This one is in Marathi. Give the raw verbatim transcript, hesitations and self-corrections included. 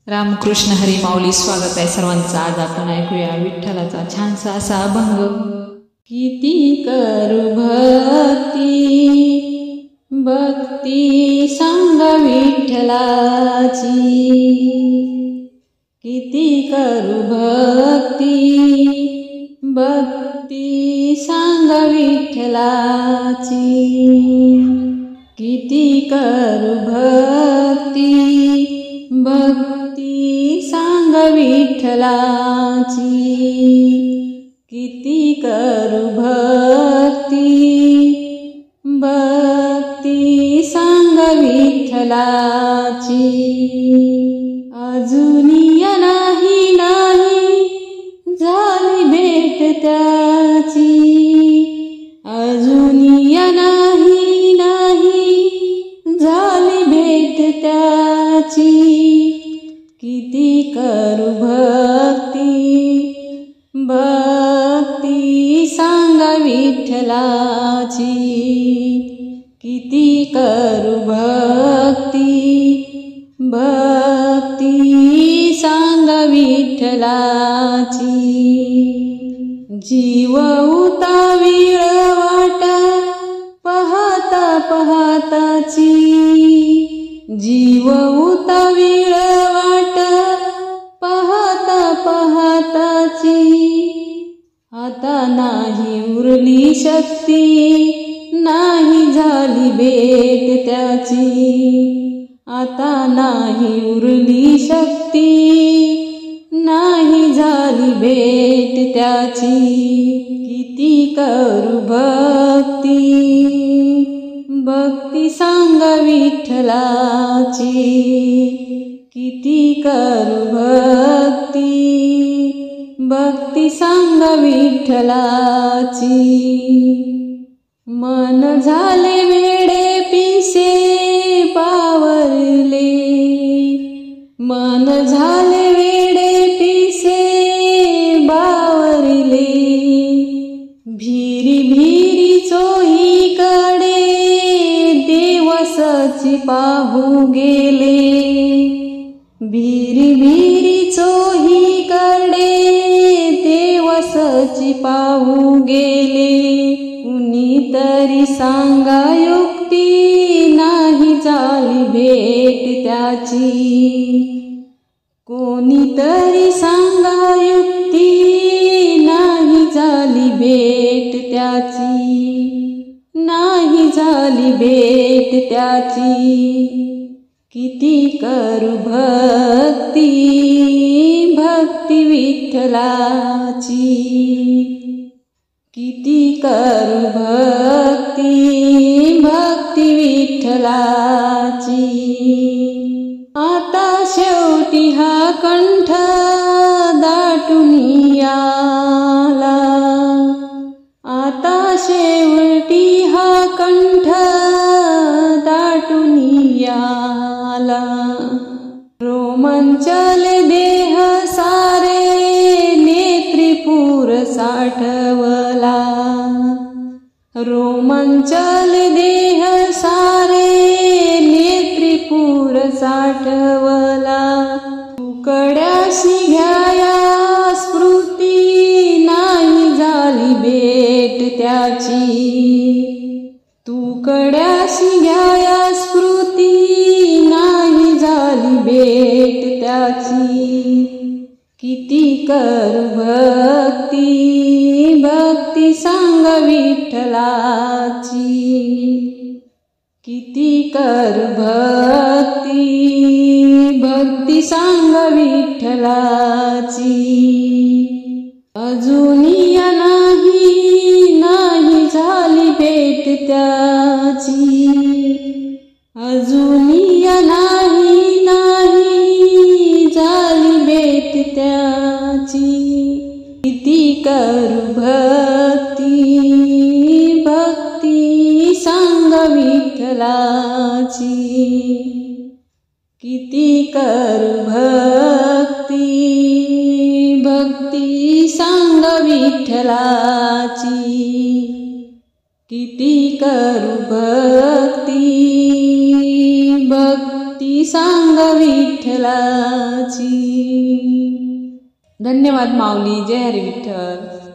रामकृष्ण हरी माऊली. स्वागत आहे सर्वांचं. आज आपण ऐकूया विठ्ठलाचा छानसा असा अभंग. किती करू भक्ती भक्ती सांग विठ्ठलाची, किती करू भक्ती भक्ती सांग विठ्ठलाची, किती करू भक्ती भक्ती सांग विठ्ठलाची, किती करू भक्ती भक्ती सांग विठ्ठलाची. अजूनिया नाही नाही झाली भेट त्याची, अजूनिया नाही नाही झाली भेट त्याची, किती करू भक्ती भक्ती सांग विठ्ठलाची, किती करू भक्ती भक्ती सांग विठ्ठलाची. जीव उतावीळ वाट पाहता पाहताची, जीव उतावीळ वाट पाहता पाहताची, आता नाही उरली शक्ती नाही झाली भेट त्याची, आता नाही उरली शक्ती नाही झाली भेट त्याची, किती करू भक्ती भक्ती सांग विठ्ठलाची, किती करू भक्ती भक्ती सांग विठ्ठलाची. मन झाले वेडे पिसे पावरले, मन झाले वेडे पिसे बावरले, भिरी भिरी चोहीकडे देवसची पाहू गेले, भिरी भिरी चोहीकडे देवसची पाहू गेले, कुणीतरी सांगा युक्ती नाही झाली भेट त्याची, कोणीतरी सांगा युक्ती नाही झाली भेट त्याची, नाही झाली भेट त्याची, किती करू भक्ती भक्ती विठ्ठलाची, किती करू भक्ती भक्ती विठ्ठलाची. आता शेवटी हा कंठ दाटून आला, आता शेवटी हा कंठ दाटून आला, रोमांचले देह सारे नेत्रीपूर साठवला, रोमांचले देह सारे नेत्रीपूर साठवला, तुकड्याशी घ्याया स्मृती नाही झाली भेट त्याची, तुकड्याशी घ्याया स्मृती नाही झाली भेट त्याची, किती करू भक्ती भक्ती सांग विठ्ठलाची, किती करू भक्ती भक्ती सांग विठ्ठलाची. अजूनिया नाही नाही झाली भेट त्याची, अजूनिया नाही नाही झाली भेट त्याची, किती करू भक्ती भक्ती सांग विठ्ठलाची, किती करू भक्ती भक्ती सांग विठ्ठलाची, किती करू भक्ती भक्ती सांग विठ्ठलाची. धन्यवाद माऊली. जय हरी विठ्ठल.